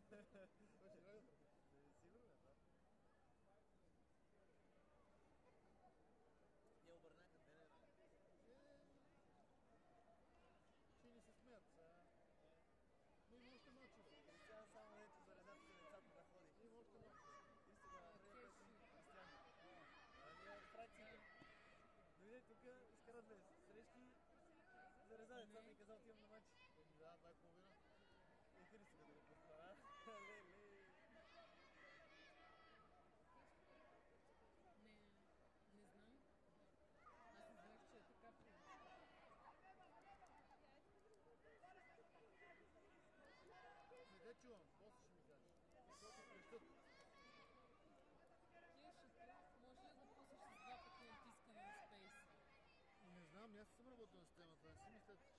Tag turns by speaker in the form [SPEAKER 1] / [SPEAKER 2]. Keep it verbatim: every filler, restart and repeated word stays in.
[SPEAKER 1] Кой ще гледа? Сигурно е, да.
[SPEAKER 2] Те обърнаха денера.
[SPEAKER 1] Ще ни се смеят сега. Но има още мачове.
[SPEAKER 2] Кристиан само ето за резата за децата да ходи.
[SPEAKER 1] Има още мачове.
[SPEAKER 2] И сега направи Кристиан. А ние от фракциите. Дойде тук, изкара две срещи. За реза децата и казал отивам на матч.
[SPEAKER 1] Да, два и половина.
[SPEAKER 2] И Христо да го пуска, а? Леле.
[SPEAKER 3] Не, не знам. Аз не знаех, че е така при.
[SPEAKER 1] Не те чувам, после ще ми кажеш. Защото крещат.
[SPEAKER 3] Кешето, може ли да пуснеш с два пъти натискане на спейса?
[SPEAKER 1] Не знам, аз съм работил на системата. Не си мисля,